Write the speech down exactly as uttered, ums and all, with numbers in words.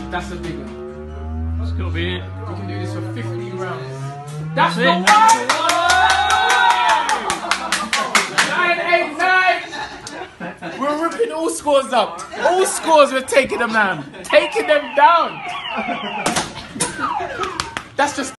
That's a big one. That's got to be it. We can do this for fifteen rounds. That's, That's the it. one! Nine, eight, nine! We're ripping all scores up. All scores, we're taking them down. Taking them down! That's just